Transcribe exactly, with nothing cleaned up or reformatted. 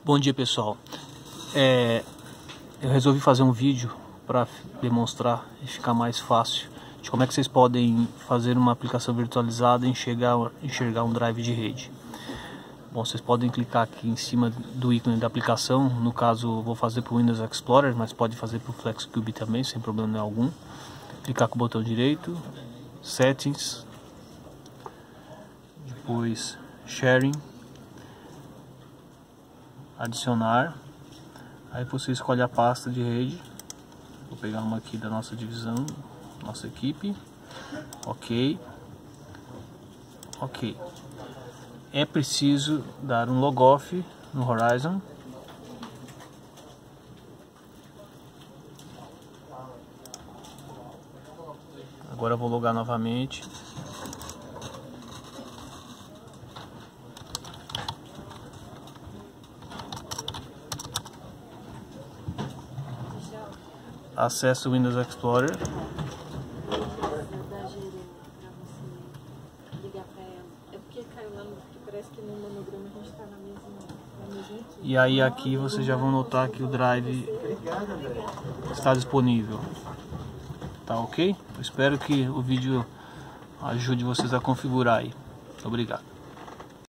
Bom dia, pessoal. É, eu resolvi fazer um vídeo para demonstrar e ficar mais fácil de como é que vocês podem fazer uma aplicação virtualizada e enxergar, enxergar um drive de rede. Bom, vocês podem clicar aqui em cima do ícone da aplicação. No caso, eu vou fazer para o Windows Explorer, mas pode fazer para o FlexCube também, sem problema algum. Clicar com o botão direito, Settings, depois Sharing, adicionar, aí você escolhe a pasta de rede. Vou pegar uma aqui da nossa divisão, nossa equipe. Ok, ok. É preciso dar um logoff no Horizon. Agora eu vou logar novamente. Acesse o Windows Explorer. E aí aqui vocês já vão notar que o drive está disponível. Tá ok? Eu espero que o vídeo ajude vocês a configurar aí. Obrigado.